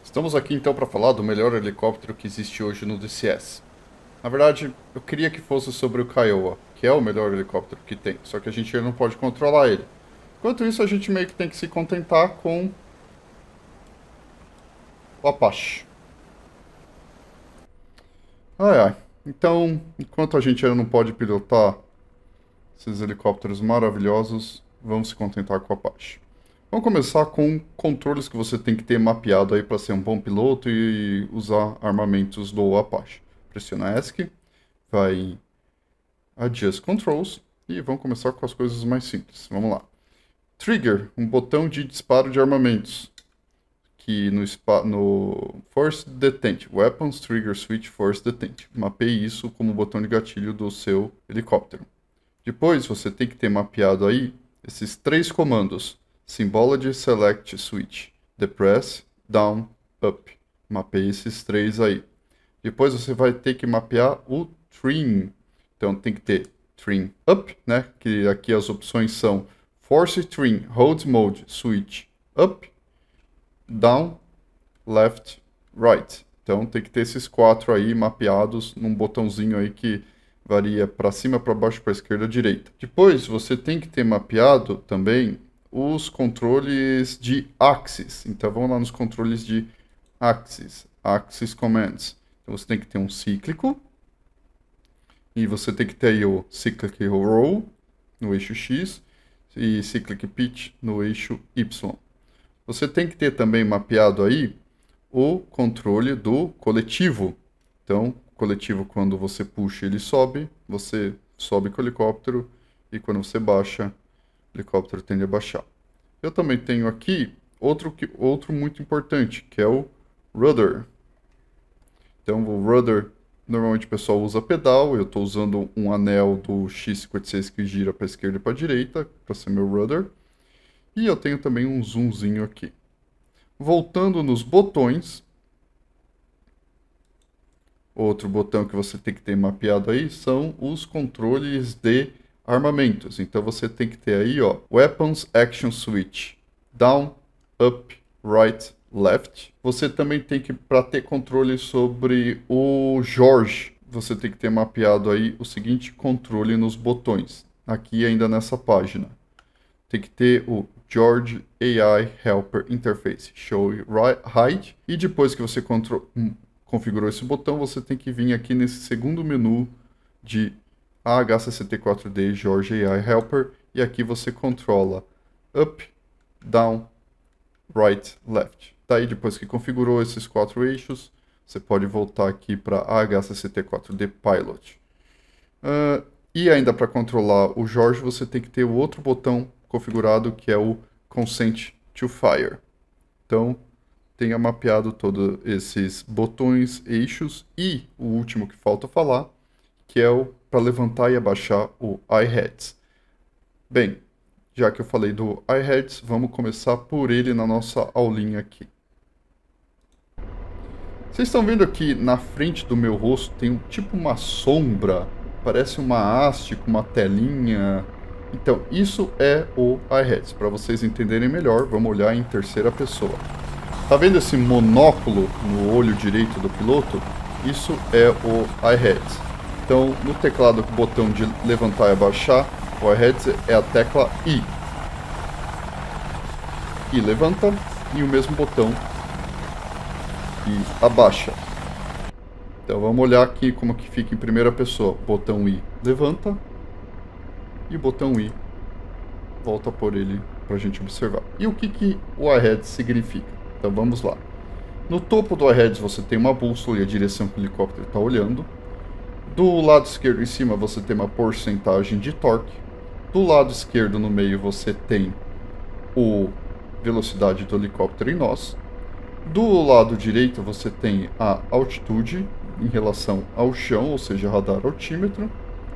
Estamos aqui então para falar do melhor helicóptero que existe hoje no DCS. Na verdade, eu queria que fosse sobre o Kiowa, que é o melhor helicóptero que tem, só que a gente não pode controlar ele. Enquanto isso, a gente meio que tem que se contentar com o Apache. Ai ai. Então, enquanto a gente ainda não pode pilotar esses helicópteros maravilhosos, vamos se contentar com o Apache. Vamos começar com controles que você tem que ter mapeado aí para ser um bom piloto e usar armamentos do Apache. Pressiona ESC, vai em Adjust Controls e vamos começar com as coisas mais simples. Vamos lá. Trigger, um botão de disparo de armamentos, que no Force Detent, Weapons Trigger Switch Force Detent. Mapeie isso como botão de gatilho do seu helicóptero. Depois você tem que ter mapeado aí esses três comandos. Symbology Select Switch, Depress, Down, Up. Mapeie esses três aí. Depois você vai ter que mapear o Trim. Então tem que ter Trim Up, né? Que aqui as opções são Force Trim, Hold Mode, Switch Up, Down, Left, Right. Então tem que ter esses quatro aí mapeados num botãozinho aí que varia para cima, para baixo, para esquerda, direita. Depois você tem que ter mapeado também os controles de Axis. Então vamos lá nos controles de Axis, Axis Commands. Então você tem que ter um cíclico e você tem que ter aí o Cyclic Roll no eixo X e Cyclic Pitch no eixo Y. Você tem que ter também mapeado aí o controle do coletivo. Então, coletivo, quando você puxa, ele sobe, você sobe com o helicóptero, e quando você baixa, o helicóptero tende a baixar. Eu também tenho aqui outro muito importante, que é o rudder. Então, o rudder, normalmente o pessoal usa pedal, eu estou usando um anel do X56 que gira para a esquerda e para a direita, para ser meu rudder. E eu tenho também um zoomzinho aqui. Voltando nos botões, outro botão que você tem que ter mapeado aí são os controles de armamentos. Então você tem que ter aí, ó, Weapons Action Switch, Down, Up, Right, Left. Você também tem que, para ter controle sobre o George, você tem que ter mapeado aí o seguinte controle nos botões, aqui ainda nessa página. Tem que ter o George AI Helper Interface, Show Hide, e depois que você configurou esse botão, você tem que vir aqui nesse segundo menu de AH64D George AI Helper, e aqui você controla Up, Down, Right, Left. Daí depois que configurou esses quatro eixos, você pode voltar aqui para AH64D Pilot. E ainda para controlar o George, você tem que ter o outro botão configurado, que é o Consent to Fire. Então, tenha mapeado todos esses botões, eixos, e o último que falta falar, que é o para levantar e abaixar o iHeads. Bem, já que eu falei do iHeads, vamos começar por ele na nossa aulinha aqui. Vocês estão vendo aqui na frente do meu rosto tem tipo uma sombra, parece uma haste com uma telinha. Então, isso é o iHeads. Para vocês entenderem melhor, vamos olhar em terceira pessoa. Tá vendo esse monóculo no olho direito do piloto? Isso é o iHeads. Então, no teclado com o botão de levantar e abaixar, o iHeads é a tecla I. I levanta e o mesmo botão I abaixa. Então, vamos olhar aqui como que fica em primeira pessoa. O botão I levanta e o botão I volta por ele para a gente observar. E o que o iHeads significa? Então vamos lá. No topo do iHeads você tem uma bússola e a direção que o helicóptero está olhando. Do lado esquerdo em cima você tem uma porcentagem de torque. Do lado esquerdo no meio você tem a velocidade do helicóptero em nós. Do lado direito você tem a altitude em relação ao chão, ou seja, radar altímetro.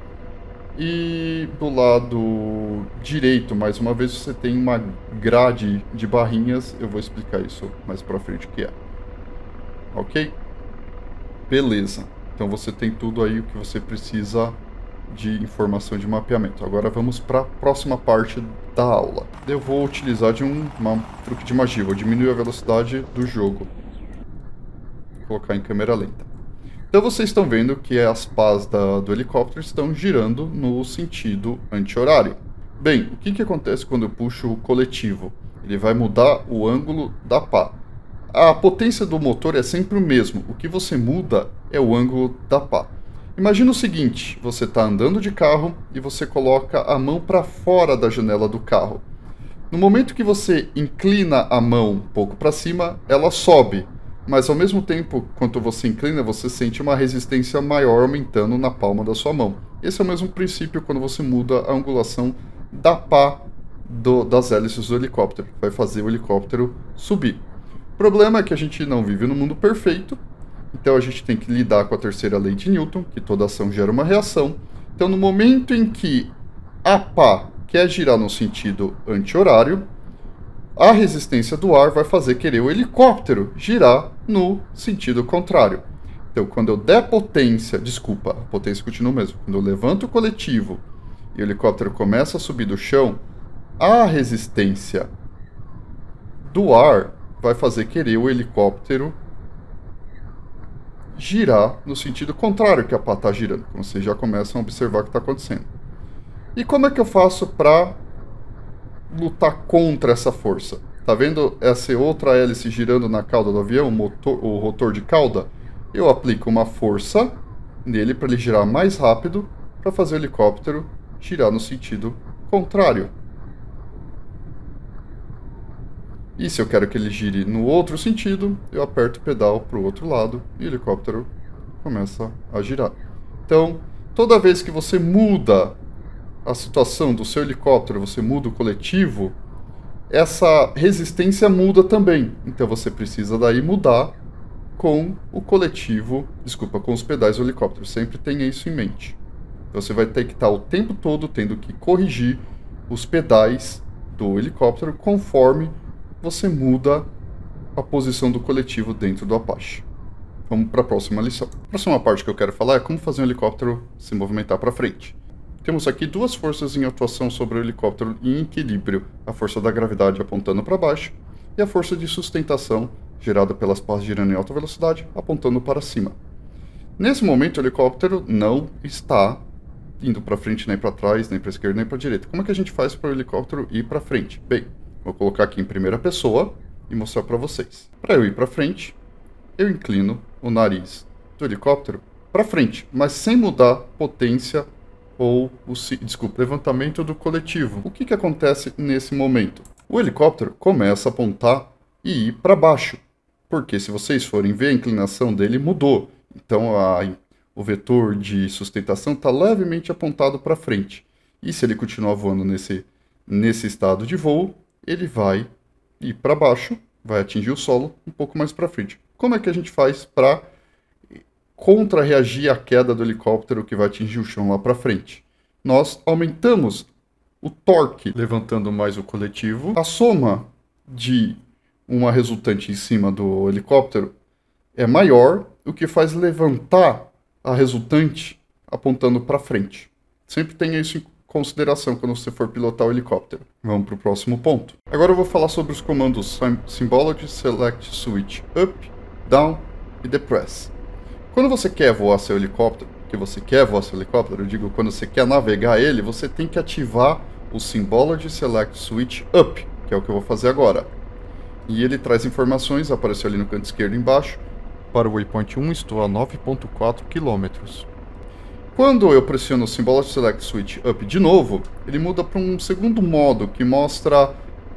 E do lado direito, mais uma vez, você tem uma grade de barrinhas. Eu vou explicar isso mais pra frente o que é. Ok? Beleza. Então você tem tudo aí o que você precisa de informação de mapeamento. Agora vamos para a próxima parte da aula. Eu vou utilizar de um truque de magia. Vou diminuir a velocidade do jogo. colocar em câmera lenta. Então vocês estão vendo que as pás do helicóptero estão girando no sentido anti-horário. Bem, o que acontece quando eu puxo o coletivo? Ele vai mudar o ângulo da pá. A potência do motor é sempre o mesmo, o que você muda é o ângulo da pá. Imagina o seguinte, você está andando de carro e você coloca a mão para fora da janela do carro. No momento que você inclina a mão um pouco para cima, ela sobe, mas ao mesmo tempo, quando você inclina, você sente uma resistência maior aumentando na palma da sua mão. Esse é o mesmo princípio quando você muda a angulação da pá das hélices do helicóptero. Vai fazer o helicóptero subir. O problema é que a gente não vive no mundo perfeito, então a gente tem que lidar com a terceira lei de Newton, que toda ação gera uma reação. Então no momento em que a pá quer girar no sentido anti-horário, a resistência do ar vai fazer querer o helicóptero girar no sentido contrário. Então quando eu der potência, a potência continua mesmo, quando eu levanto o coletivo e o helicóptero começa a subir do chão, a resistência do ar vai fazer querer o helicóptero girar no sentido contrário que a pá está girando. Como vocês já começam a observar o que está acontecendo. E como é que eu faço para lutar contra essa força? Tá vendo essa outra hélice girando na cauda do avião, o rotor de cauda? Eu aplico uma força nele para ele girar mais rápido, para fazer o helicóptero girar no sentido contrário. E se eu quero que ele gire no outro sentido, eu aperto o pedal para o outro lado e o helicóptero começa a girar. Então, toda vez que você muda a situação do seu helicóptero, você muda o coletivo, essa resistência muda também. Então você precisa daí mudar com o coletivo, com os pedais do helicóptero. Sempre tenha isso em mente. Você vai ter que estar o tempo todo tendo que corrigir os pedais do helicóptero conforme você muda a posição do coletivo dentro do Apache. Vamos para a próxima lição. A próxima parte que eu quero falar é como fazer um helicóptero se movimentar para frente. Temos aqui duas forças em atuação sobre o helicóptero em equilíbrio. A força da gravidade apontando para baixo e a força de sustentação gerada pelas pás girando em alta velocidade apontando para cima. Nesse momento o helicóptero não está indo para frente, nem para trás, nem para a esquerda, nem para a direita. Como é que a gente faz para o helicóptero ir para frente? Bem, vou colocar aqui em primeira pessoa e mostrar para vocês. Para eu ir para frente, eu inclino o nariz do helicóptero para frente, mas sem mudar potência ou levantamento do coletivo. O que acontece nesse momento? O helicóptero começa a apontar e ir para baixo, porque se vocês forem ver, a inclinação dele mudou. Então o vetor de sustentação está levemente apontado para frente. E se ele continuar voando nesse estado de voo, ele vai ir para baixo, vai atingir o solo um pouco mais para frente. Como é que a gente faz para contra-reagir à queda do helicóptero que vai atingir o chão lá para frente? Nós aumentamos o torque levantando mais o coletivo. A soma de uma resultante em cima do helicóptero é maior, o que faz levantar a resultante apontando para frente. Sempre tenha isso em consideração quando você for pilotar o helicóptero. Vamos para o próximo ponto. Agora eu vou falar sobre os comandos Symbology, Select, Switch, Up, Down e Depress. Quando você quer voar seu helicóptero, eu digo quando você quer navegar ele, você tem que ativar o Symbology, Select, Switch, Up, que é o que eu vou fazer agora. E ele traz informações, apareceu ali no canto esquerdo embaixo. Para o Waypoint 1 estou a 9,4 km. Quando eu pressiono o Symbology Select Switch Up de novo, ele muda para um segundo modo que mostra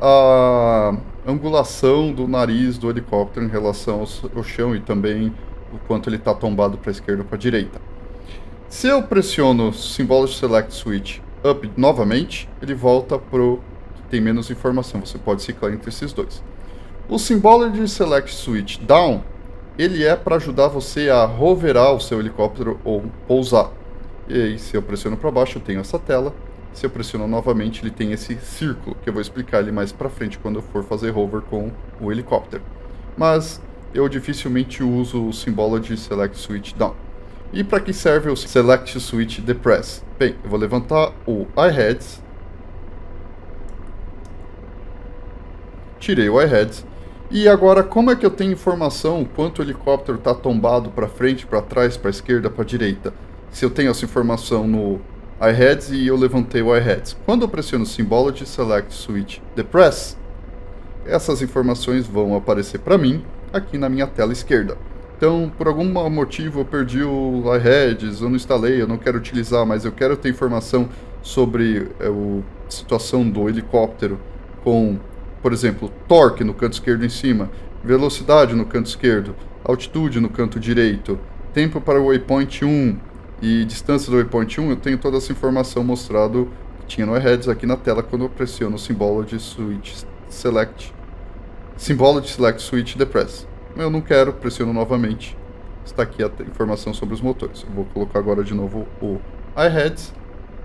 a angulação do nariz do helicóptero em relação ao chão e também o quanto ele está tombado para a esquerda ou para a direita. Se eu pressiono o Symbology Select Switch Up novamente, ele volta para o que tem menos informação. Você pode ciclar entre esses dois. O Symbology Select Switch Down, ele é para ajudar você a hoverar o seu helicóptero ou pousar. E aí, se eu pressiono para baixo, eu tenho essa tela. Se eu pressiono novamente, ele tem esse círculo, que eu vou explicar ele mais para frente quando eu for fazer hover com o helicóptero. Mas eu dificilmente uso o Symbology Select Switch Down. E para que serve o Select Switch Depress? Bem, eu vou levantar o iHeads. Tirei o iHeads. E agora, como é que eu tenho informação quanto o helicóptero está tombado para frente, para trás, para esquerda, para direita? Se eu tenho essa informação no iHeads e eu levantei o iHeads. Quando eu pressiono Symbology Select Switch Depress, essas informações vão aparecer para mim aqui na minha tela esquerda. Então, por algum motivo eu perdi o iHeads, eu não instalei, eu não quero utilizar, mas eu quero ter informação sobre a situação do helicóptero com, por exemplo, torque no canto esquerdo em cima, velocidade no canto esquerdo, altitude no canto direito, tempo para o waypoint 1 e distância do waypoint 1, eu tenho toda essa informação mostrado que tinha no iHeads aqui na tela quando eu pressiono o Symbology Select Switch Depress. Eu não quero, pressiono novamente. Está aqui a informação sobre os motores. Eu vou colocar agora de novo o iHeads.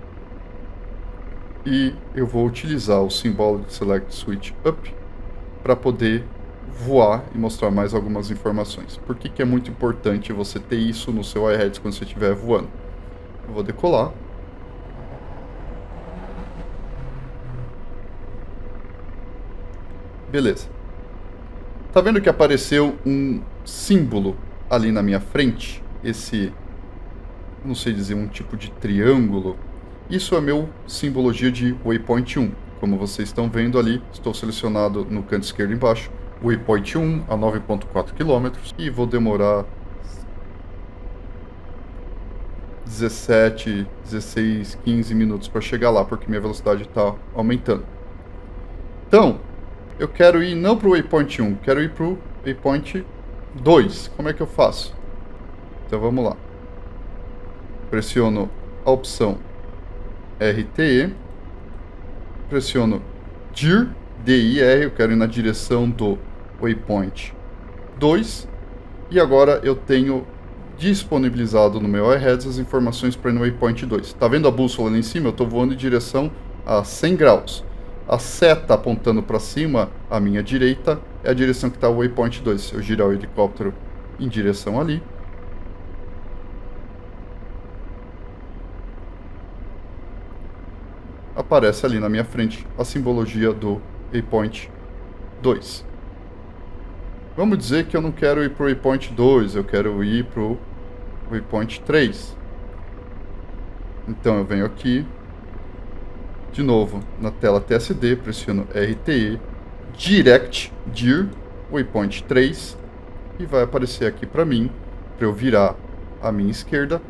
E eu vou utilizar o Symbolic Select Switch Up para poder voar e mostrar mais algumas informações. Por que que é muito importante você ter isso no seu iHeads quando você estiver voando? Eu vou decolar. Beleza. Tá vendo que apareceu um símbolo ali na minha frente? Esse, não sei dizer, um tipo de triângulo. Isso é meu simbologia de waypoint 1. Como vocês estão vendo ali, estou selecionado no canto esquerdo embaixo, waypoint 1 a 9,4 km e vou demorar 17, 16, 15 minutos para chegar lá, porque minha velocidade está aumentando. Então, eu quero ir não para o waypoint 1, quero ir para o waypoint 2. Como é que eu faço? Então vamos lá. Pressiono a opção RTE, pressiono DIR, D-I-R, eu quero ir na direção do waypoint 2, e agora eu tenho disponibilizado no meu iHeads as informações para ir no waypoint 2. Tá vendo a bússola ali em cima? Eu estou voando em direção a 100 graus. A seta apontando para cima, à minha direita, é a direção que está o waypoint 2. Se eu girar o helicóptero em direção ali, aparece ali na minha frente a simbologia do waypoint 2. Vamos dizer que eu não quero ir para o waypoint 2, eu quero ir para o waypoint 3. Então eu venho aqui, de novo, na tela TSD, pressiono RTE, Direct DIR, waypoint 3, e vai aparecer aqui para mim, para eu virar à minha esquerda,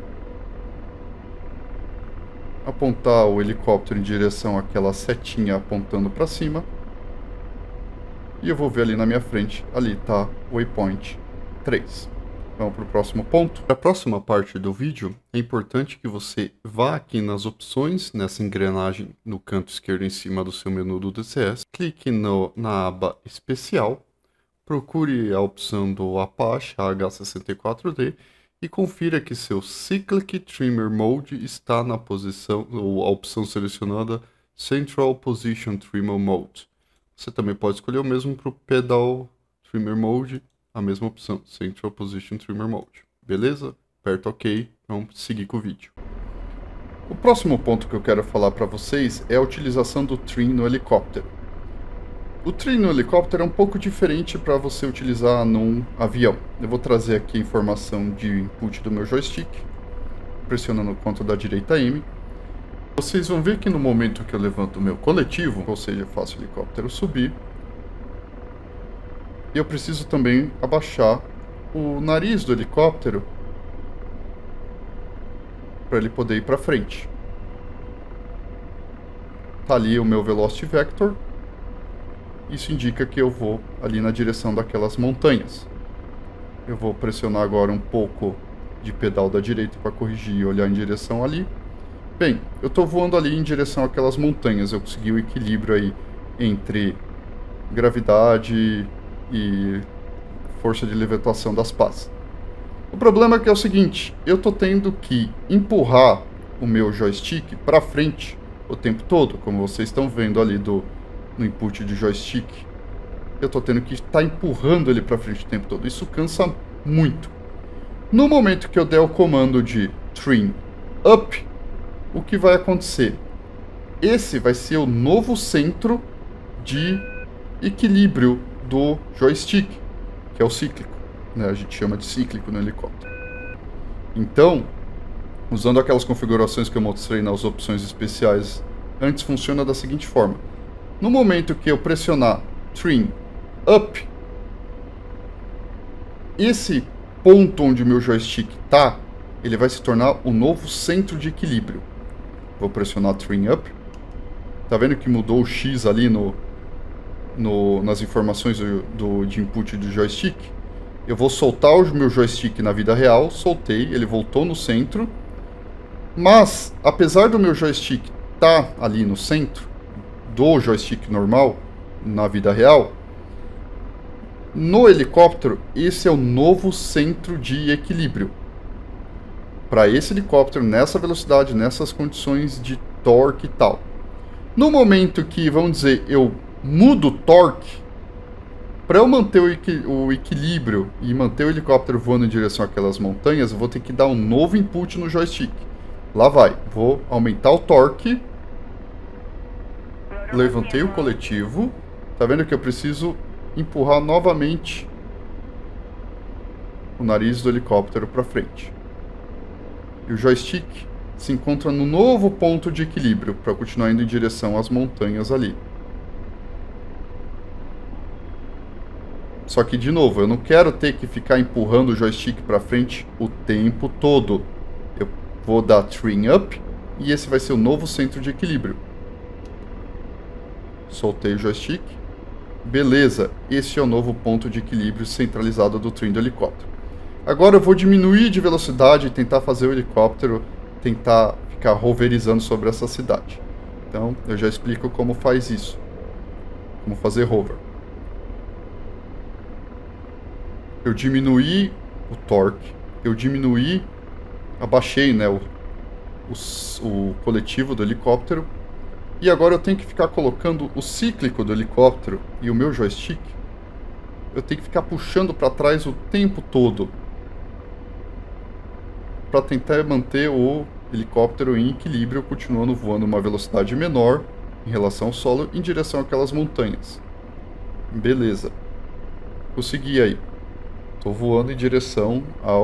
apontar o helicóptero em direção àquela setinha apontando para cima, e eu vou ver ali na minha frente, ali está o waypoint 3. Vamos para o próximo ponto. Para a próxima parte do vídeo, é importante que você vá aqui nas opções, nessa engrenagem no canto esquerdo em cima do seu menu do DCS, clique na aba Especial, procure a opção do Apache H64D e confira que seu Cyclic Trimmer Mode está na posição, ou a opção selecionada Central Position Trimmer Mode. Você também pode escolher o mesmo para o Pedal Trimmer Mode, a mesma opção, Central Position Trimmer Mode. Beleza? Aperta OK, vamos seguir com o vídeo. O próximo ponto que eu quero falar para vocês é a utilização do trim no helicóptero. O trim no helicóptero é um pouco diferente para você utilizar num avião. Eu vou trazer aqui a informação de input do meu joystick, pressionando o ponto da direita M. Vocês vão ver que no momento que eu levanto o meu coletivo, ou seja, faço o helicóptero subir, eu preciso também abaixar o nariz do helicóptero para ele poder ir para frente. Tá ali o meu Velocity Vector. Isso indica que eu vou ali na direção daquelas montanhas. Eu vou pressionar agora um pouco de pedal da direita para corrigir e olhar em direção ali. Bem, eu estou voando ali em direção àquelas montanhas. Eu consegui o equilíbrio aí entre gravidade e força de levitação das pás. O problema é que é o seguinte, eu estou tendo que empurrar o meu joystick para frente o tempo todo, como vocês estão vendo ali no input de joystick. Eu estou tendo que estar empurrando ele para frente o tempo todo. Isso cansa muito. No momento que eu der o comando de trim up, o que vai acontecer? Esse vai ser o novo centro de equilíbrio do joystick, que é o cíclico, né? A gente chama de cíclico no helicóptero. Então, usando aquelas configurações que eu mostrei nas opções especiais antes, funciona da seguinte forma. No momento que eu pressionar Trim Up, esse ponto onde o meu joystick está, ele vai se tornar o novo centro de equilíbrio. Vou pressionar Trim Up. Tá vendo que mudou o X ali nas informações de input do joystick? Eu vou soltar o meu joystick na vida real, soltei, ele voltou no centro. Mas, apesar do meu joystick estar ali no centro do joystick normal, na vida real, no helicóptero, esse é o novo centro de equilíbrio. Para esse helicóptero, nessa velocidade, nessas condições de torque e tal. No momento que, vamos dizer, eu mudo o torque, para eu manter o equilíbrio e manter o helicóptero voando em direção àquelas montanhas, eu vou ter que dar um novo input no joystick. Lá vai, vou aumentar o torque, levantei o coletivo, tá vendo que eu preciso empurrar novamente o nariz do helicóptero para frente. E o joystick se encontra no novo ponto de equilíbrio para continuar indo em direção às montanhas ali. Só que, de novo, eu não quero ter que ficar empurrando o joystick para frente o tempo todo. Eu vou dar Trim Up e esse vai ser o novo centro de equilíbrio. Soltei o joystick. Beleza, esse é o novo ponto de equilíbrio centralizado do trim do helicóptero. Agora eu vou diminuir de velocidade e tentar fazer o helicóptero tentar ficar hoverizando sobre essa cidade. Então, eu já explico como faz isso. Como fazer hover. Eu diminuí o torque, eu diminuí, abaixei, né, o coletivo do helicóptero, e agora eu tenho que ficar colocando o cíclico do helicóptero e o meu joystick, eu tenho que ficar puxando para trás o tempo todo, para tentar manter o helicóptero em equilíbrio, continuando voando uma velocidade menor em relação ao solo, em direção àquelas montanhas. Beleza. Consegui aí. Estou voando em direção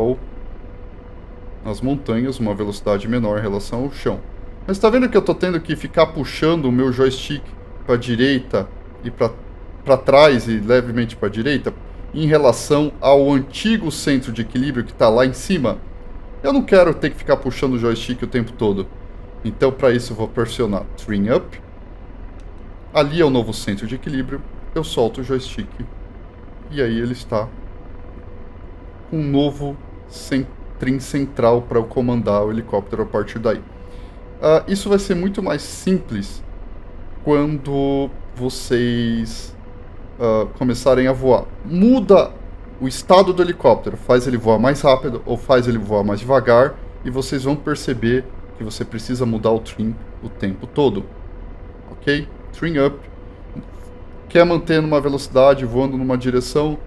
às montanhas, uma velocidade menor em relação ao chão. Mas está vendo que eu estou tendo que ficar puxando o meu joystick para a direita e para trás e levemente para a direita em relação ao antigo centro de equilíbrio que está lá em cima? Eu não quero ter que ficar puxando o joystick o tempo todo. Então, para isso, eu vou pressionar Trim Up. Ali é o novo centro de equilíbrio. Eu solto o joystick. E aí ele está com um novo trim central para eu comandar o helicóptero a partir daí. Isso vai ser muito mais simples quando vocês começarem a voar. Muda o estado do helicóptero, faz ele voar mais rápido ou faz ele voar mais devagar, e vocês vão perceber que você precisa mudar o trim o tempo todo. Ok? Trim up. Quer manter numa velocidade, voando numa direção,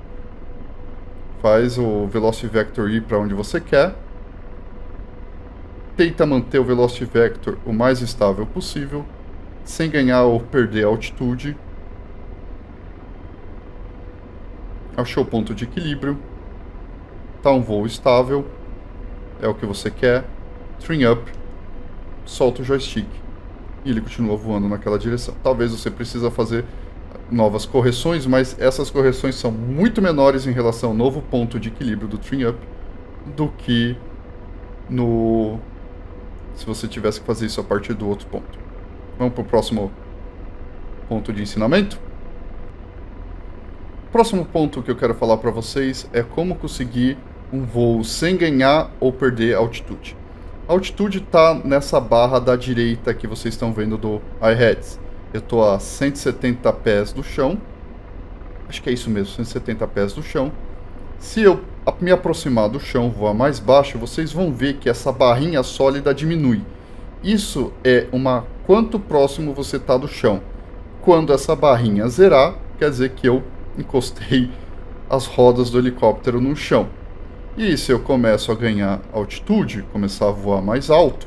faz o Velocity Vector ir para onde você quer. Tenta manter o Velocity Vector o mais estável possível, sem ganhar ou perder altitude. Achou o ponto de equilíbrio. Está um voo estável. É o que você quer. Trim up. Solta o joystick. E ele continua voando naquela direção. Talvez você precise fazer novas correções, mas essas correções são muito menores em relação ao novo ponto de equilíbrio do Trim Up do que se você tivesse que fazer isso a partir do outro ponto. Vamos para o próximo ponto de ensinamento? O próximo ponto que eu quero falar para vocês é como conseguir um voo sem ganhar ou perder altitude. A altitude está nessa barra da direita que vocês estão vendo do iHeads. Eu estou a 170 pés do chão. Acho que é isso mesmo, 170 pés do chão. Se eu me aproximar do chão, voar mais baixo, vocês vão ver que essa barrinha sólida diminui. Isso é quanto próximo você está do chão. Quando essa barrinha zerar, quer dizer que eu encostei as rodas do helicóptero no chão. E se eu começo a ganhar altitude, começar a voar mais alto,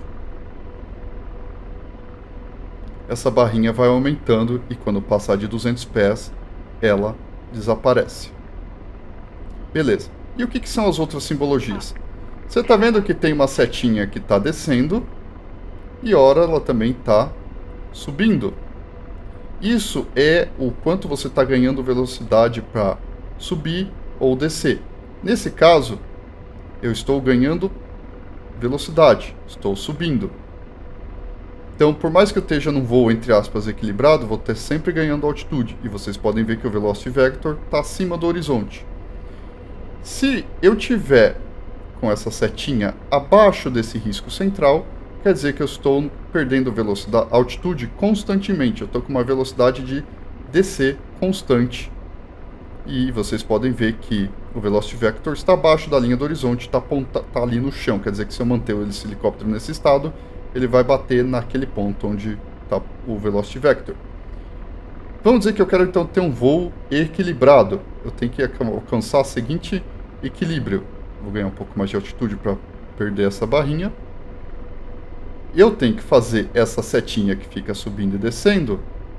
essa barrinha vai aumentando e quando passar de 200 pés, ela desaparece. Beleza. E o que são as outras simbologias? Você está vendo que tem uma setinha que está descendo e ora ela também está subindo. Isso é o quanto você está ganhando velocidade para subir ou descer. Nesse caso, eu estou ganhando velocidade, estou subindo. Então, por mais que eu esteja num voo, entre aspas, equilibrado, vou ter sempre ganhando altitude. E vocês podem ver que o Velocity Vector está acima do horizonte. Se eu tiver com essa setinha abaixo desse risco central, quer dizer que eu estou perdendo velocidade, altitude constantemente. Eu estou com uma velocidade de descer constante. E vocês podem ver que o Velocity Vector está abaixo da linha do horizonte, está ali no chão. Quer dizer que se eu manter esse helicóptero nesse estado, ele vai bater naquele ponto onde está o Velocity Vector. Vamos dizer que eu quero então ter um voo equilibrado. Eu tenho que alcançar o seguinte equilíbrio. Vou ganhar um pouco mais de altitude para perder essa barrinha. Eu tenho que fazer essa setinha que fica subindo e descendo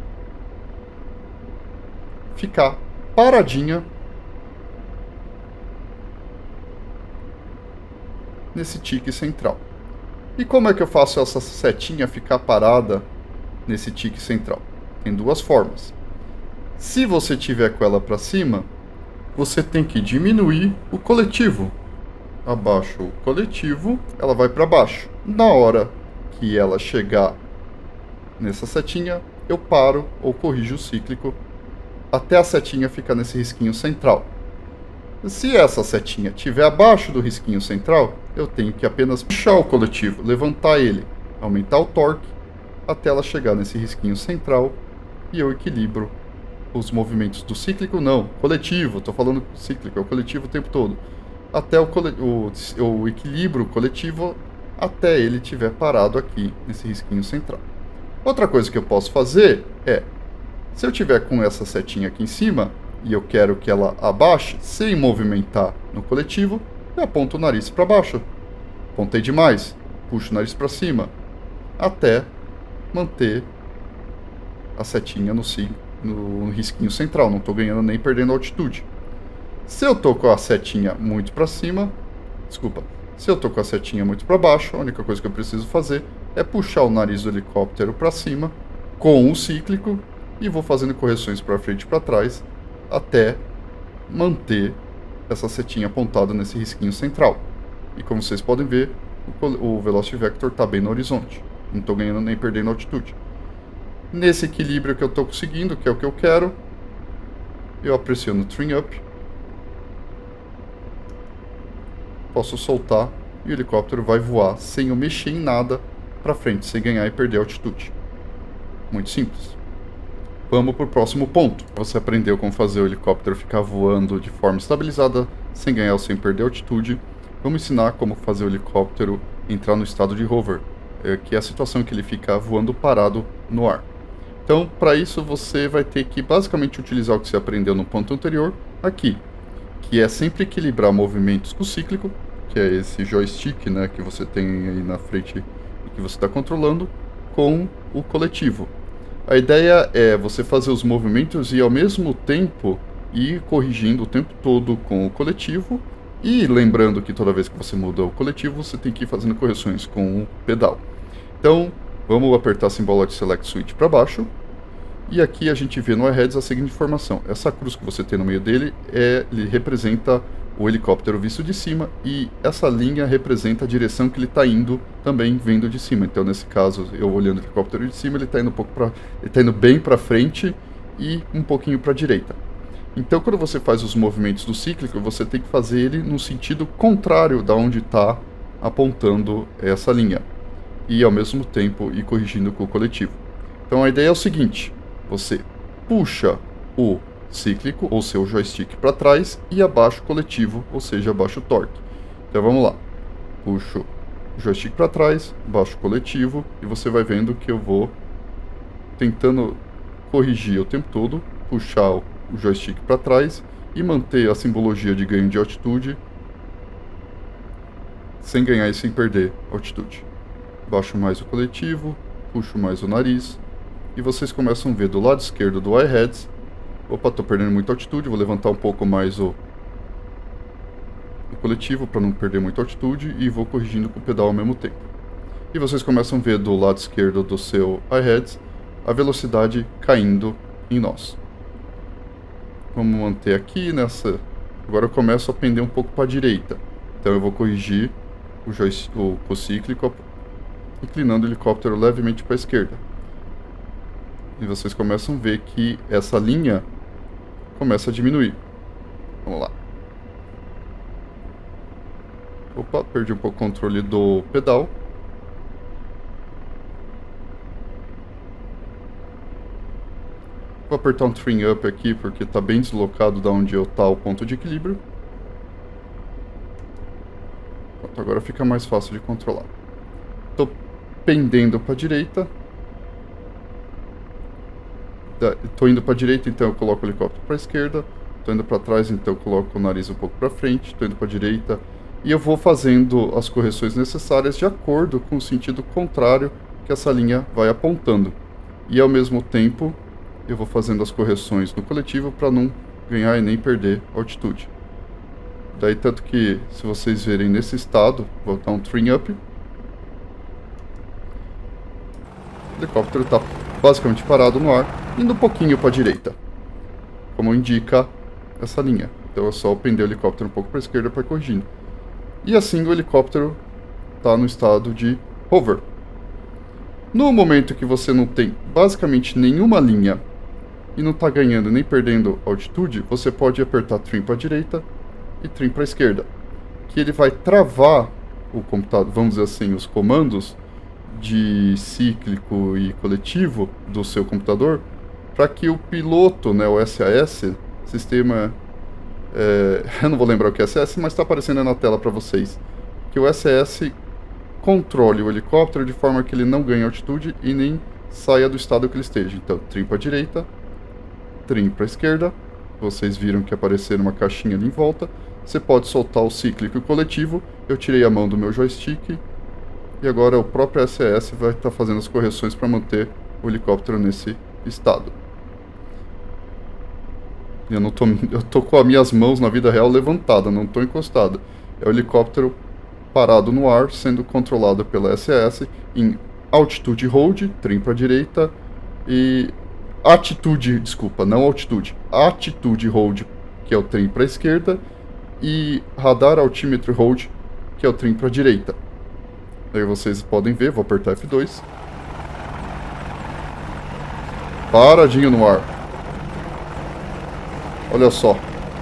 ficar paradinha nesse tique central. E como é que eu faço essa setinha ficar parada nesse tique central? Tem duas formas. Se você tiver com ela para cima, você tem que diminuir o coletivo. Abaixo o coletivo, ela vai para baixo. Na hora que ela chegar nessa setinha, eu paro ou corrijo o cíclico até a setinha ficar nesse risquinho central. Se essa setinha estiver abaixo do risquinho central, eu tenho que apenas puxar o coletivo, levantar ele, aumentar o torque, até ela chegar nesse risquinho central e eu equilibro os movimentos do cíclico, não, coletivo, estou falando cíclico, é o coletivo o tempo todo. Até eu equilibro o coletivo até ele estiver parado aqui nesse risquinho central. Outra coisa que eu posso fazer é, se eu tiver com essa setinha aqui em cima, e eu quero que ela abaixe sem movimentar no coletivo, eu aponto o nariz para baixo. Apontei demais, puxo o nariz para cima, até manter a setinha no risquinho central. Não estou ganhando nem perdendo altitude. Se eu estou com a setinha muito para cima, se eu estou com a setinha muito para baixo, a única coisa que eu preciso fazer é puxar o nariz do helicóptero para cima com o cíclico e vou fazendo correções para frente e para trás até manter essa setinha apontada nesse risquinho central. E como vocês podem ver, o Velocity Vector está bem no horizonte. Não estou ganhando nem perdendo altitude. Nesse equilíbrio que eu estou conseguindo, que é o que eu quero, eu pressiono Trim Up. Posso soltar e o helicóptero vai voar sem eu mexer em nada para frente, sem ganhar e perder altitude. Muito simples. Vamos para o próximo ponto. Você aprendeu como fazer o helicóptero ficar voando de forma estabilizada, sem ganhar ou sem perder altitude. Vamos ensinar como fazer o helicóptero entrar no estado de hover, que é a situação em que ele fica voando parado no ar. Então, para isso, você vai ter que basicamente utilizar o que você aprendeu no ponto anterior aqui, que é sempre equilibrar movimentos com o cíclico, que é esse joystick, né, que você tem aí na frente e que você está controlando, com o coletivo. A ideia é você fazer os movimentos e ao mesmo tempo ir corrigindo o tempo todo com o coletivo e lembrando que toda vez que você muda o coletivo, você tem que ir fazendo correções com o pedal. Então, vamos apertar a Symbolic Select Switch para baixo e aqui a gente vê no iHeads a seguinte informação. Essa cruz que você tem no meio dele, ele representa o helicóptero visto de cima e essa linha representa a direção que ele está indo também vendo de cima. Então, nesse caso, eu olhando o helicóptero de cima, ele está indo bem para frente e um pouquinho para a direita. Então, quando você faz os movimentos do cíclico, você tem que fazer ele no sentido contrário da onde está apontando essa linha e, ao mesmo tempo, ir corrigindo com o coletivo. Então, a ideia é o seguinte: você puxa o cíclico, ou seu joystick, para trás e abaixa o coletivo, ou seja, abaixa o torque. Então vamos lá. Puxo o joystick para trás, baixo o coletivo e você vai vendo que eu vou tentando corrigir o tempo todo, puxar o joystick para trás e manter a simbologia de ganho de altitude sem ganhar e sem perder altitude. Baixo mais o coletivo, puxo mais o nariz e vocês começam a ver do lado esquerdo do iHeads Opa, tô perdendo muita altitude, vou levantar um pouco mais o coletivo para não perder muita altitude e vou corrigindo com o pedal ao mesmo tempo. E vocês começam a ver do lado esquerdo do seu iHeads a velocidade caindo em nós. Vamos manter aqui nessa... Agora eu começo a pender um pouco para a direita. Então eu vou corrigir o cocíclico, inclinando o helicóptero levemente para a esquerda. E vocês começam a ver que essa linha começa a diminuir. Vamos lá. Opa, perdi um pouco o controle do pedal. Vou apertar um trim up aqui porque está bem deslocado da onde está o ponto de equilíbrio. Pronto, agora fica mais fácil de controlar. Estou pendendo para a direita. Estou indo para a direita, então eu coloco o helicóptero para a esquerda. Estou indo para trás, então eu coloco o nariz um pouco para frente. Estou indo para a direita. E eu vou fazendo as correções necessárias de acordo com o sentido contrário que essa linha vai apontando. E ao mesmo tempo, eu vou fazendo as correções no coletivo para não ganhar e nem perder altitude. Daí, tanto que, se vocês verem nesse estado, vou dar um trim up. O helicóptero está basicamente parado no ar, indo um pouquinho para a direita, como indica essa linha. Então é só pender o helicóptero um pouco para a esquerda para ir corrigindo. E assim o helicóptero está no estado de hover. No momento que você não tem basicamente nenhuma linha e não está ganhando nem perdendo altitude, você pode apertar trim para a direita e trim para a esquerda, que ele vai travar o computador, vamos dizer assim, os comandos de cíclico e coletivo do seu computador, para que o piloto, né, o SAS, sistema... eu não vou lembrar o que é SAS, mas está aparecendo na tela para vocês, que o SAS controle o helicóptero de forma que ele não ganhe altitude e nem saia do estado que ele esteja. Então, trim para a direita, trim para a esquerda. Vocês viram que apareceu uma caixinha ali em volta. Você pode soltar o cíclico e o coletivo. Eu tirei a mão do meu joystick e agora o próprio SAS vai estar fazendo as correções para manter o helicóptero nesse estado. Eu tô com as minhas mãos na vida real levantada, não estou encostado. É o helicóptero parado no ar, sendo controlado pela SAS em altitude hold, trim para a direita, e atitude, desculpa, não altitude, atitude hold, que é o trim para a esquerda, e radar altimetry hold, que é o trim para a direita. Aí vocês podem ver, vou apertar F2. Paradinho no ar. Olha só.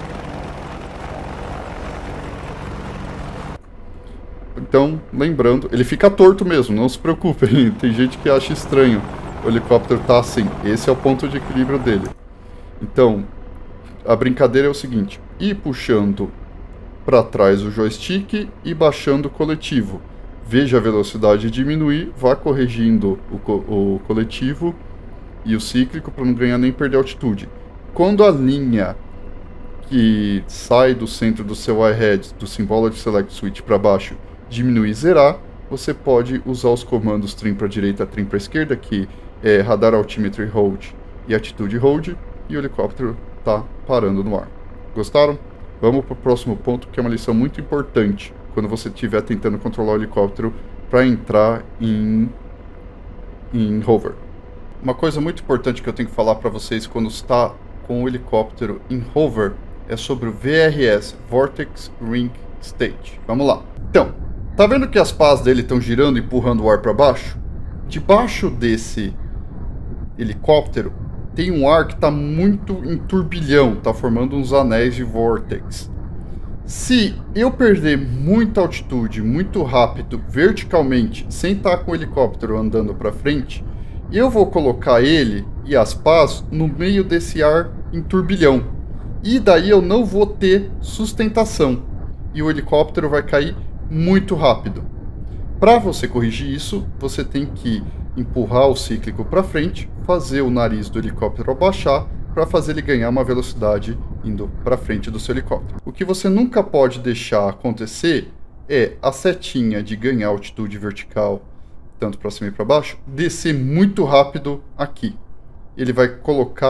Então, lembrando, ele fica torto mesmo, não se preocupem. Tem gente que acha estranho o helicóptero tá assim. Esse é o ponto de equilíbrio dele. Então, a brincadeira é o seguinte: ir puxando para trás o joystick e baixando o coletivo. Veja a velocidade diminuir, vá corrigindo o coletivo e o cíclico para não ganhar nem perder altitude. Quando a linha que sai do centro do seu iHead, do Symbology Select Switch para baixo, diminuir e zerar, você pode usar os comandos trim para direita, trim para esquerda, que é radar altimetry hold e atitude hold, e o helicóptero está parando no ar. Gostaram? Vamos para o próximo ponto, que é uma lição muito importante quando você estiver tentando controlar o helicóptero para entrar em hover. Uma coisa muito importante que eu tenho que falar para vocês quando está com o helicóptero em hover é sobre o VRS, Vortex Ring State. Vamos lá. Então, tá vendo que as pás dele estão girando e empurrando o ar para baixo? Debaixo desse helicóptero tem um ar que está muito em turbilhão, está formando uns anéis de vortex. Se eu perder muita altitude, muito rápido, verticalmente, sem estar com o helicóptero andando para frente, eu vou colocar ele e as pás no meio desse ar em turbilhão. E daí eu não vou ter sustentação. E o helicóptero vai cair muito rápido. Para você corrigir isso, você tem que empurrar o cíclico para frente, fazer o nariz do helicóptero abaixar, para fazer ele ganhar uma velocidade indo para frente do seu helicóptero. O que você nunca pode deixar acontecer é a setinha de ganhar altitude vertical, tanto para cima e para baixo, descer muito rápido aqui. Ele vai colocar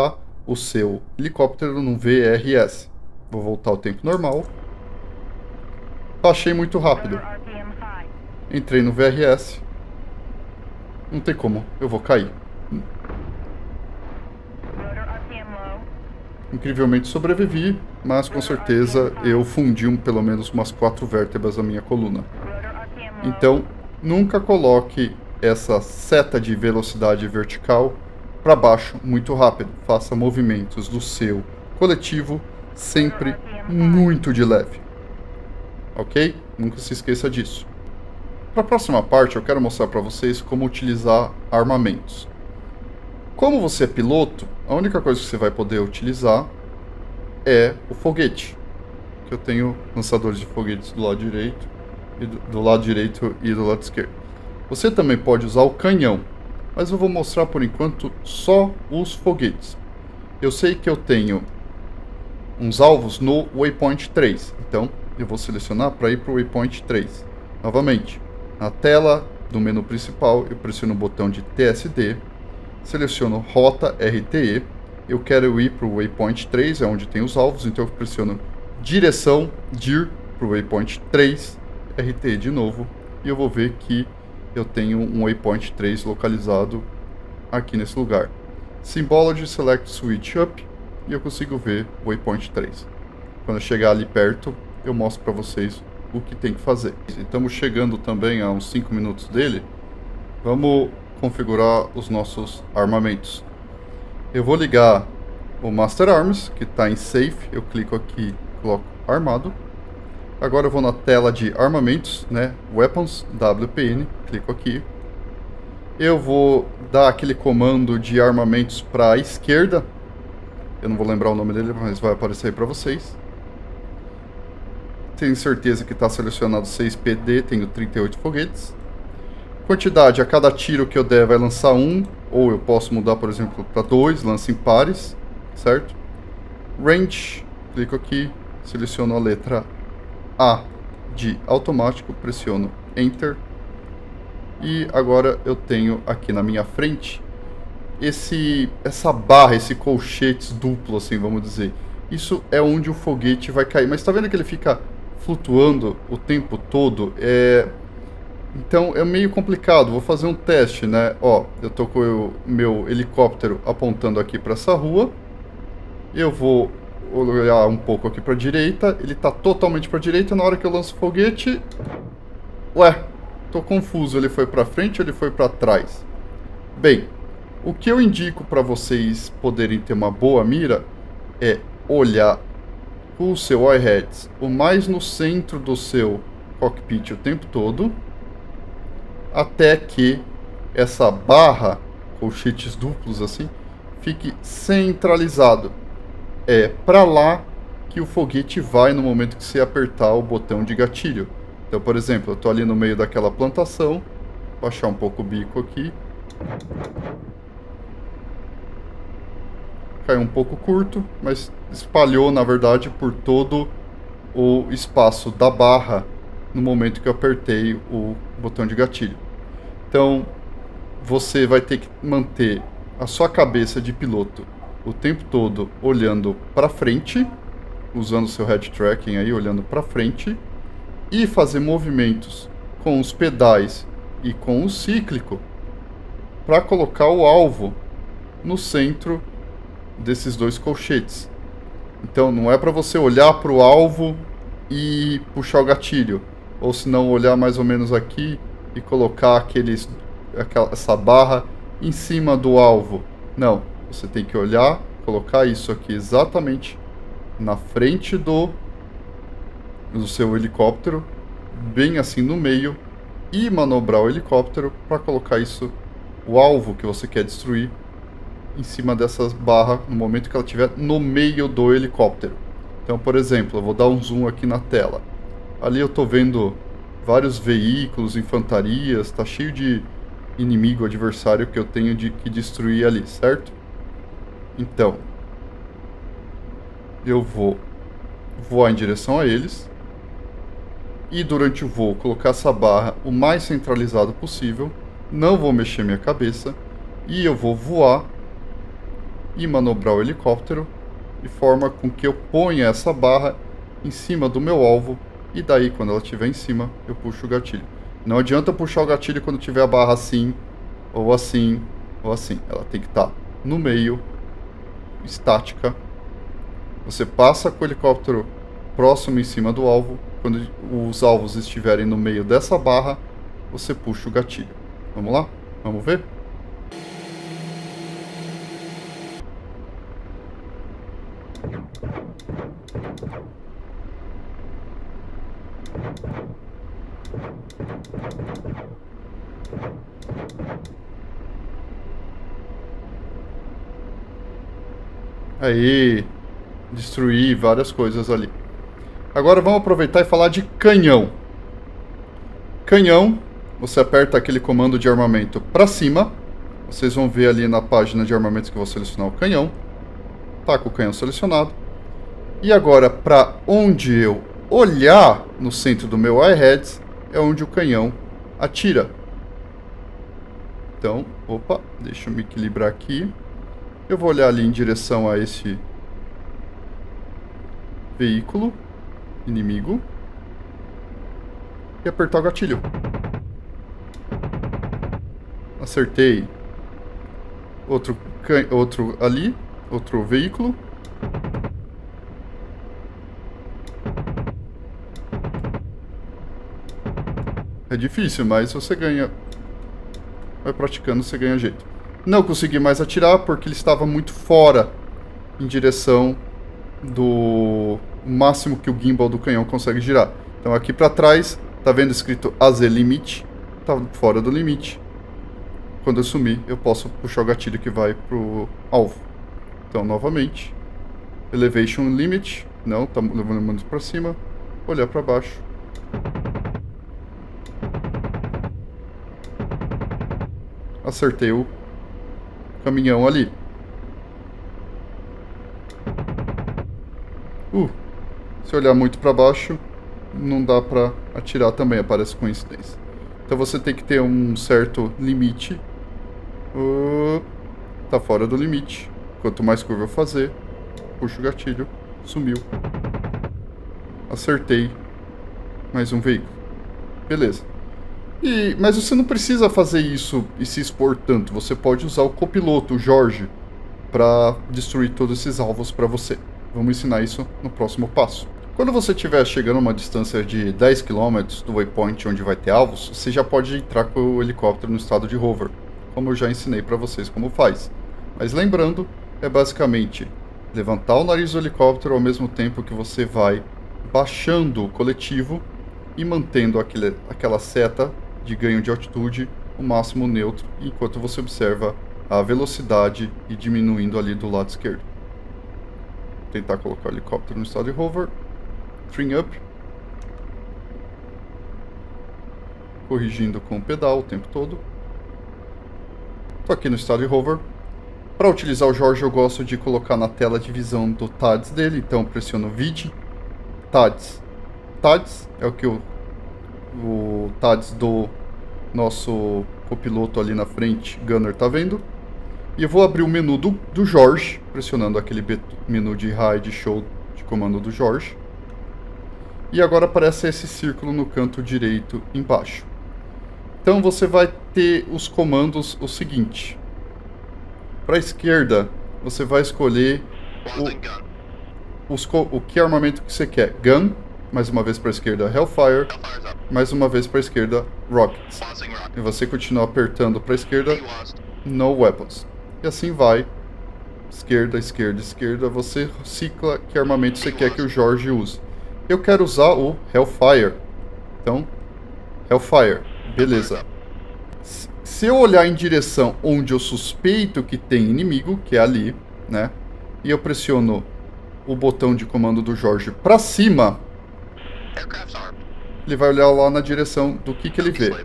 o seu helicóptero no VRS. Vou voltar ao tempo normal. Baixei muito rápido. Entrei no VRS. Não tem como, eu vou cair. Incrivelmente sobrevivi, mas com certeza eu fundi pelo menos umas 4 vértebras da minha coluna. Então, nunca coloque essa seta de velocidade vertical para baixo muito rápido. Faça movimentos do seu coletivo sempre muito de leve. Ok? Nunca se esqueça disso. Para a próxima parte, eu quero mostrar para vocês como utilizar armamentos. Como você é piloto, a única coisa que você vai poder utilizar é o foguete. Que eu tenho lançadores de foguetes do lado direito e do lado direito e do lado esquerdo. Você também pode usar o canhão, mas eu vou mostrar por enquanto só os foguetes. Eu sei que eu tenho uns alvos no Waypoint 3, então eu vou selecionar para ir para o Waypoint 3. Novamente, na tela do menu principal, eu pressiono o botão de TSD, seleciono Rota RTE, eu quero ir para o Waypoint 3, é onde tem os alvos, então eu pressiono Direção DIR para o Waypoint 3, RTE de novo, e eu vou ver que eu tenho um Waypoint 3 localizado aqui nesse lugar. Symbology Select Switch Up, e eu consigo ver o Waypoint 3. Quando eu chegar ali perto, eu mostro para vocês o que tem que fazer. Estamos chegando também a uns 5 minutos dele. Vamos configurar os nossos armamentos. Eu vou ligar o Master Arms, que está em Safe. Eu clico aqui, coloco Armado. Agora eu vou na tela de armamentos, né? Weapons, WPN, clico aqui. Eu vou dar aquele comando de armamentos para a esquerda. Eu não vou lembrar o nome dele, mas vai aparecer aí para vocês. Tenho certeza que está selecionado 6PD, tenho 38 foguetes. Quantidade, a cada tiro que eu der vai lançar 1, ou eu posso mudar, por exemplo, para 2, lança em pares, certo? Range, clico aqui, seleciono a letra A de automático, pressiono Enter. E agora eu tenho aqui na minha frente essa barra, esse colchete duplo, assim, vamos dizer. Isso é onde o foguete vai cair. Mas está vendo que ele fica flutuando o tempo todo? Então é meio complicado. Vou fazer um teste, né? Ó, eu tô com o meu helicóptero apontando aqui para essa rua. Eu vou olhar um pouco aqui para a direita. Ele tá totalmente para a direita. Na hora que eu lanço o foguete, ué, tô confuso. Ele foi para frente ou ele foi para trás? Bem, o que eu indico para vocês poderem ter uma boa mira é olhar o seu warheads o mais no centro do seu cockpit o tempo todo, até que essa barra, colchetes duplos assim, fique centralizado. É para lá que o foguete vai no momento que você apertar o botão de gatilho. Então, por exemplo, eu estou ali no meio daquela plantação, vou baixar um pouco o bico aqui. Caiu um pouco curto, mas espalhou, na verdade, por todo o espaço da barra no momento que eu apertei o botão de gatilho. Então, você vai ter que manter a sua cabeça de piloto o tempo todo olhando para frente, usando o seu head tracking aí, olhando para frente, e fazer movimentos com os pedais e com o cíclico para colocar o alvo no centro desses dois colchetes. Então não é para você olhar para o alvo e puxar o gatilho, ou se não olhar mais ou menos aqui e colocar essa barra em cima do alvo. Não, você tem que olhar, colocar isso aqui exatamente na frente do seu helicóptero, bem assim no meio, e manobrar o helicóptero para colocar isso, o alvo que você quer destruir, em cima dessas barras no momento que ela estiver no meio do helicóptero. Então, por exemplo, eu vou dar um zoom aqui na tela. Ali eu estou vendo vários veículos, infantarias, está cheio de inimigo, adversário que eu tenho que destruir ali, certo? Então, eu vou voar em direção a eles e durante o voo colocar essa barra o mais centralizado possível, não vou mexer minha cabeça e eu vou voar e manobrar o helicóptero de forma com que eu ponha essa barra em cima do meu alvo e daí quando ela estiver em cima eu puxo o gatilho. Não adianta eu puxar o gatilho quando tiver a barra assim ou assim ou assim. Ela tem que estar no meio, estática. Você passa com o helicóptero próximo em cima do alvo. Quando os alvos estiverem no meio dessa barra, você puxa o gatilho. Vamos lá? Vamos ver? Aí, destruir várias coisas ali. Agora vamos aproveitar e falar de canhão. Canhão, você aperta aquele comando de armamento para cima. Vocês vão ver ali na página de armamentos que eu vou selecionar o canhão. Tá com o canhão selecionado. E agora, para onde eu olhar no centro do meu iHeads, é onde o canhão atira. Então, opa, deixa eu me equilibrar aqui. Eu vou olhar ali em direção a esse veículo inimigo e apertar o gatilho. Acertei. Outro ali, outro veículo. É difícil, mas você ganha. Vai praticando, você ganha jeito. Não consegui mais atirar porque ele estava muito fora em direção do máximo que o gimbal do canhão consegue girar. Então aqui para trás, tá vendo escrito AZ Limit? Tá fora do limite. Quando eu sumir, eu posso puxar o gatilho que vai pro alvo. Então, novamente, Elevation Limit. Não, tá levando muito para cima. Olhar para baixo. Acertei o caminhão ali. Se olhar muito para baixo, não dá para atirar também, aparece coincidência. Então você tem que ter um certo limite. Tá fora do limite. Quanto mais curva eu fazer, puxo o gatilho, sumiu. Acertei mais um veículo. Beleza. Mas você não precisa fazer isso e se expor tanto. Você pode usar o copiloto, o Jorge, para destruir todos esses alvos para você. Vamos ensinar isso no próximo passo. Quando você estiver chegando a uma distância de 10 km do waypoint onde vai ter alvos, você já pode entrar com o helicóptero no estado de hover, como eu já ensinei para vocês como faz. Mas lembrando, é basicamente levantar o nariz do helicóptero ao mesmo tempo que você vai baixando o coletivo e mantendo aquela seta de ganho de altitude o máximo neutro, enquanto você observa a velocidade e diminuindo ali do lado esquerdo. Tentar colocar o helicóptero no estado de hover. Trim up. Corrigindo com o pedal o tempo todo. Estou aqui no estado de hover. Para utilizar o Jorge eu gosto de colocar na tela de visão do TADS dele, então eu pressiono VID, TADS. TADS é o que o TADS do nosso copiloto ali na frente, Gunner, tá vendo? E eu vou abrir o menu do Jorge, pressionando aquele menu de hide show de comando do Jorge. E agora aparece esse círculo no canto direito embaixo. Então você vai ter os comandos o seguinte. Para a esquerda, você vai escolher o que armamento que você quer. Gun, mais uma vez para a esquerda, Hellfire, mais uma vez para a esquerda, Rockets. E você continua apertando para a esquerda, No Weapons. E assim vai, esquerda, esquerda, esquerda, você cicla que armamento você quer que o Jorge use. Eu quero usar o Hellfire. Então, Hellfire, beleza. Se eu olhar em direção onde eu suspeito que tem inimigo, que é ali, né? E eu pressiono o botão de comando do Jorge para cima, ele vai olhar lá na direção do que ele vê.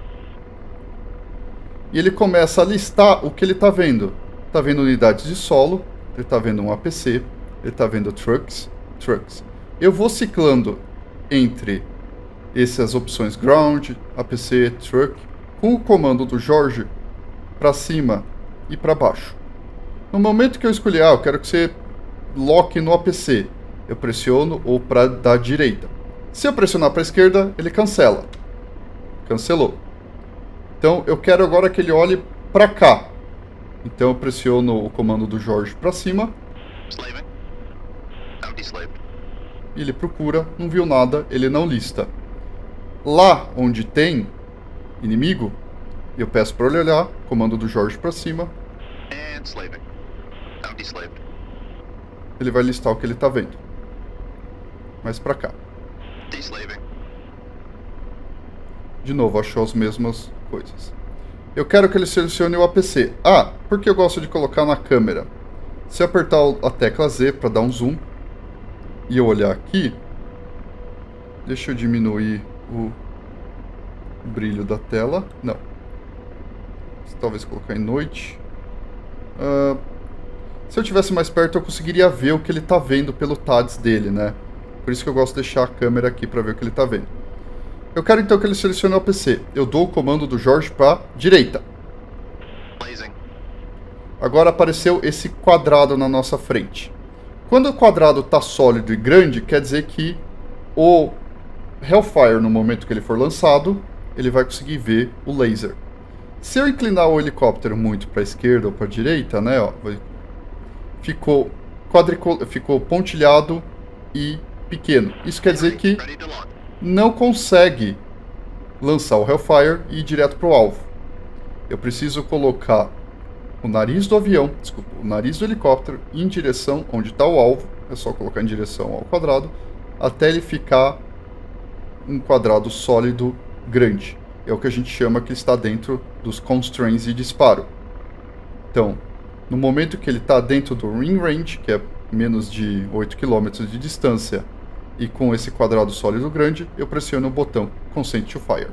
E ele começa a listar o que ele está vendo. Está vendo unidades de solo, ele está vendo um APC, ele está vendo trucks. Eu vou ciclando entre essas opções ground, APC, truck, com o comando do Jorge para cima e para baixo. No momento que eu escolher, eu quero que você lock no APC, eu pressiono o para da direita. Se eu pressionar para a esquerda, ele cancela. Cancelou. Então eu quero agora que ele olhe para cá. Então eu pressiono o comando do Jorge para cima. E ele procura, não viu nada, ele não lista. Lá onde tem inimigo, eu peço para ele olhar, comando do Jorge para cima. Ele vai listar o que ele está vendo. Mais para cá. De novo, achou as mesmas coisas. Eu quero que ele selecione o APC. Por que eu gosto de colocar na câmera? Se eu apertar a tecla Z para dar um zoom e eu olhar aqui, deixa eu diminuir o brilho da tela. Não. Talvez colocar em noite. Se eu tivesse mais perto, eu conseguiria ver o que ele está vendo pelo TADS dele, né? Por isso que eu gosto de deixar a câmera aqui para ver o que ele está vendo. Eu quero então que ele selecione o APC. Eu dou o comando do Jorge para direita. Agora apareceu esse quadrado na nossa frente. Quando o quadrado está sólido e grande, quer dizer que o Hellfire, no momento que ele for lançado, ele vai conseguir ver o laser. Se eu inclinar o helicóptero muito para a esquerda ou para a direita, né, ficou pontilhado e pequeno. Isso quer dizer que não consegue lançar o Hellfire e ir direto para o alvo. Eu preciso colocar o nariz do avião, o nariz do helicóptero em direção onde está o alvo. É só colocar em direção ao quadrado até ele ficar um quadrado sólido grande. É o que a gente chama que está dentro dos constraints de disparo. Então, no momento que ele está dentro do ring range, que é menos de 8 km de distância, e com esse quadrado sólido grande, eu pressiono o botão Consent to Fire.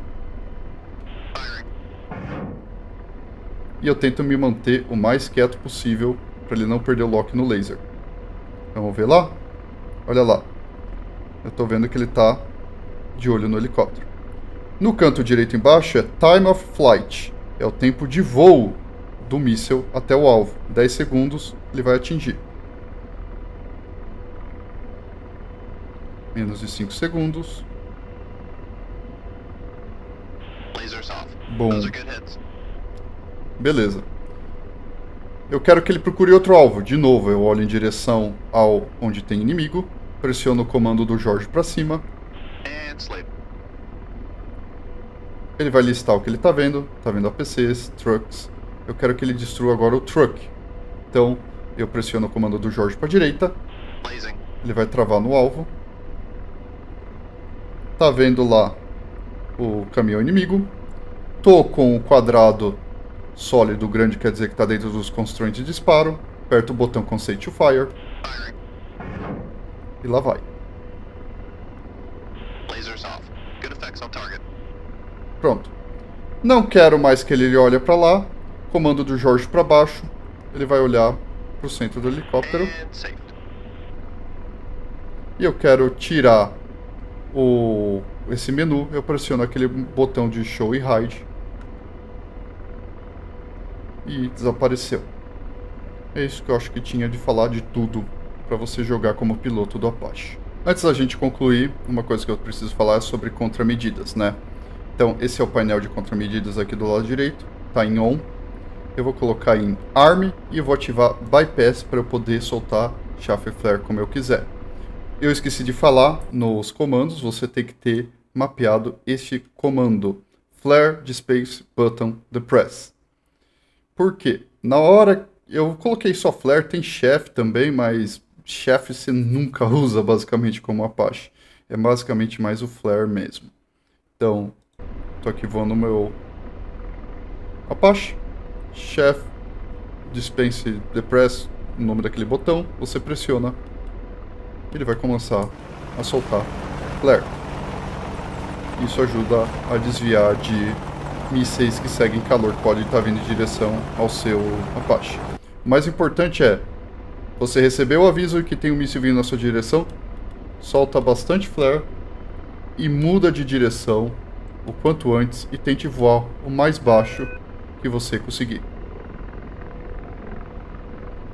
E eu tento me manter o mais quieto possível para ele não perder o lock no laser. Vamos ver lá? Olha lá. Eu estou vendo que ele está de olho no helicóptero. No canto direito embaixo é Time of Flight. É o tempo de voo do míssil até o alvo. 10 segundos ele vai atingir. Menos de 5 segundos. Bom. Beleza. Eu quero que ele procure outro alvo. De novo, eu olho em direção ao onde tem inimigo. Pressiono o comando do Jorge para cima. Ele vai listar o que ele está vendo. Está vendo APCs, trucks. Eu quero que ele destrua agora o truck. Então, eu pressiono o comando do Jorge para a direita. Ele vai travar no alvo. Tá vendo lá o caminhão inimigo. Tô com o quadrado sólido grande, quer dizer que está dentro dos constraints de disparo. Aperto o botão Consent to Fire. E lá vai. Pronto. Não quero mais que ele olhe para lá. Comando do Jorge para baixo. Ele vai olhar para o centro do helicóptero. E eu quero tirar esse menu. Eu pressiono aquele botão de Show e Hide. E desapareceu. É isso que eu acho que tinha de falar de tudo para você jogar como piloto do Apache. Antes da gente concluir, uma coisa que eu preciso falar é sobre contramedidas, né? Então, esse é o painel de contramedidas aqui do lado direito, tá em ON. Eu vou colocar em ARM e vou ativar Bypass para eu poder soltar chaff e flare como eu quiser. Eu esqueci de falar, nos comandos você tem que ter mapeado este comando, Flare Displace Button Depress. Por quê? Na hora, eu coloquei só flare, tem chaff também, mas chaff você nunca usa basicamente como Apache. É basicamente mais o flare mesmo. Então, tô aqui voando o meu Apache, chaff, dispense, depress, o nome daquele botão, você pressiona, ele vai começar a soltar flare. Isso ajuda a desviar de mísseis que seguem calor, que podem estar vindo em direção ao seu Apache. O mais importante é, você recebeu o aviso que tem um míssil vindo na sua direção, solta bastante flare e muda de direção o quanto antes e tente voar o mais baixo que você conseguir.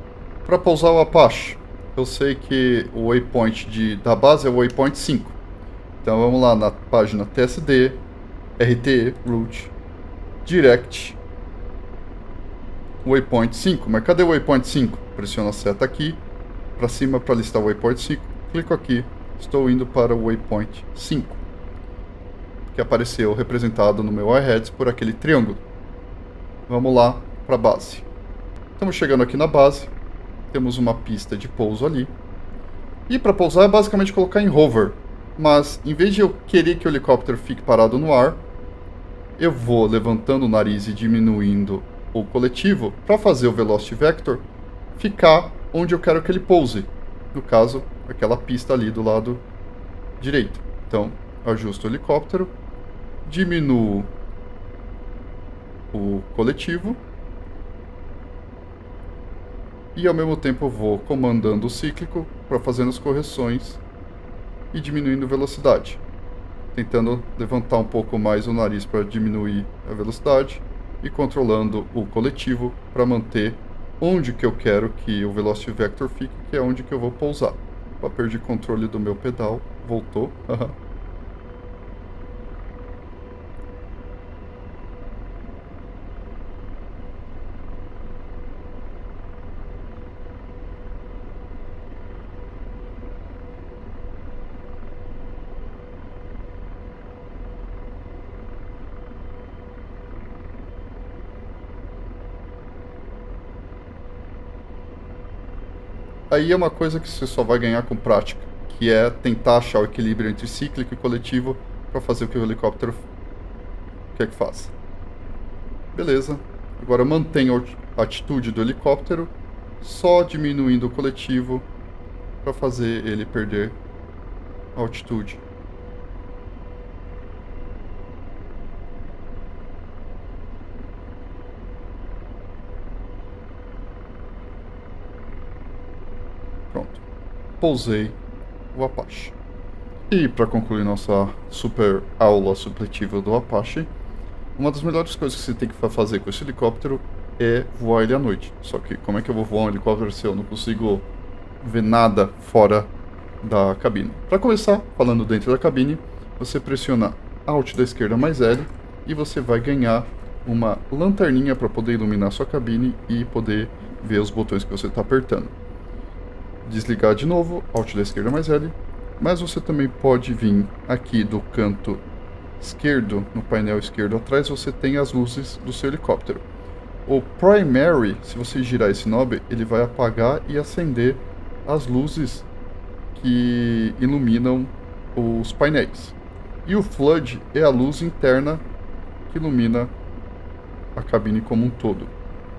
Para pousar o Apache, eu sei que o waypoint da base é o waypoint 5. Então vamos lá na página TSD, RTE, Route, Direct, waypoint 5. Mas cadê o waypoint 5? Pressiono a seta aqui, para cima para listar o waypoint 5. Clico aqui, estou indo para o waypoint 5, que apareceu representado no meu iHeads por aquele triângulo. Vamos lá para a base. Estamos chegando aqui na base, temos uma pista de pouso ali. E para pousar é basicamente colocar em hover, mas em vez de eu querer que o helicóptero fique parado no ar, eu vou levantando o nariz e diminuindo o coletivo para fazer o Velocity Vector ficar onde eu quero que ele pouse. No caso, aquela pista ali do lado direito. Então, ajusto o helicóptero, diminuo o coletivo e ao mesmo tempo vou comandando o cíclico para fazendo as correções e diminuindo a velocidade. Tentando levantar um pouco mais o nariz para diminuir a velocidade e controlando o coletivo para manter onde que eu quero que o Velocity Vector fique, que é onde que eu vou pousar. Para perder controle do meu pedal, voltou. Aí é uma coisa que você só vai ganhar com prática, que é tentar achar o equilíbrio entre cíclico e coletivo para fazer o que o helicóptero quer que faça. Beleza. Agora mantenha a atitude do helicóptero, só diminuindo o coletivo para fazer ele perder a altitude. Pronto. Pousei o Apache. E para concluir nossa super aula supletiva do Apache, uma das melhores coisas que você tem que fazer com esse helicóptero é voar ele à noite. Só que como é que eu vou voar um helicóptero se eu não consigo ver nada fora da cabine? Para começar, falando dentro da cabine, você pressiona Alt da esquerda mais L e você vai ganhar uma lanterninha para poder iluminar sua cabine e poder ver os botões que você está apertando. Desligar de novo, Alt da esquerda mais L, mas você também pode vir aqui do canto esquerdo, no painel esquerdo atrás, você tem as luzes do seu helicóptero. O Primary, se você girar esse knob, ele vai apagar e acender as luzes que iluminam os painéis. E o Flood é a luz interna que ilumina a cabine como um todo.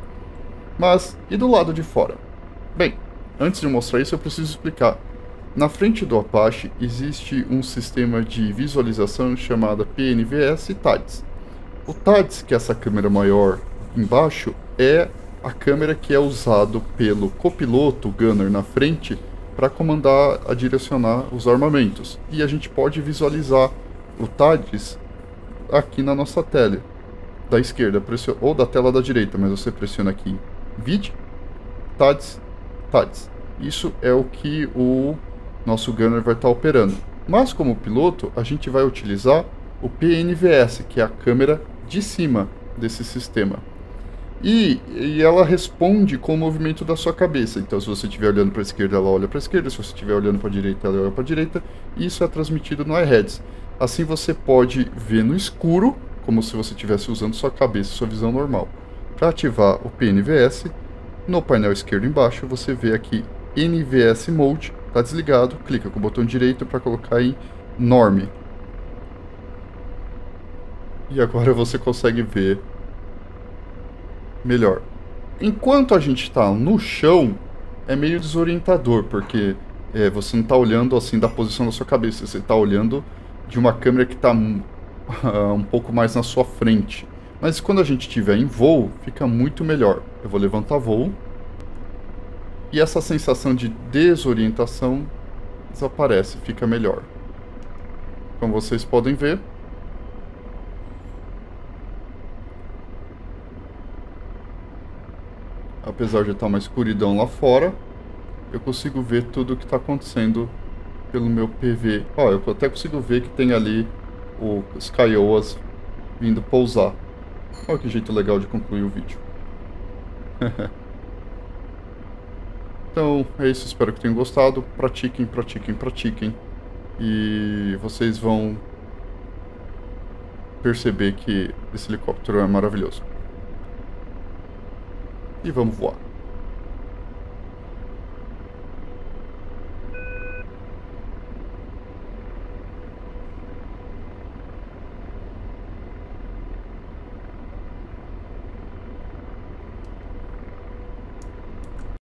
Mas, e do lado de fora? Bem, antes de mostrar isso, eu preciso explicar. Na frente do Apache existe um sistema de visualização chamado PNVS TADS. O TADS, que é essa câmera maior embaixo, é a câmera que é usado pelo copiloto, o gunner na frente, para comandar a direcionar os armamentos. E a gente pode visualizar o TADS aqui na nossa tela da esquerda, ou da tela da direita, mas você pressiona aqui VID, TADS, TADS. Isso é o que o nosso gunner vai estar operando. Mas como piloto, a gente vai utilizar o PNVS, que é a câmera de cima desse sistema. E ela responde com o movimento da sua cabeça. Então, se você estiver olhando para a esquerda, ela olha para a esquerda. Se você estiver olhando para a direita, ela olha para a direita. E isso é transmitido no iHeads. Assim você pode ver no escuro, como se você estivesse usando sua cabeça, sua visão normal. Para ativar o PNVS, no painel esquerdo embaixo, você vê aqui NVS Mode. Está desligado, clica com o botão direito para colocar em Norm. E agora você consegue ver melhor. Enquanto a gente está no chão, é meio desorientador, porque você não está olhando assim da posição da sua cabeça, você está olhando de uma câmera que está um pouco mais na sua frente. Mas quando a gente estiver em voo, fica muito melhor. Eu vou levantar voo. E essa sensação de desorientação desaparece, fica melhor. Como vocês podem ver, apesar de estar uma escuridão lá fora, eu consigo ver tudo o que está acontecendo pelo meu PV. Ó, eu até consigo ver que tem ali os Kiowas vindo pousar. Olha que jeito legal de concluir o vídeo. Então, é isso. Espero que tenham gostado. Pratiquem, pratiquem, pratiquem. E vocês vão perceber que esse helicóptero é maravilhoso. E vamos voar.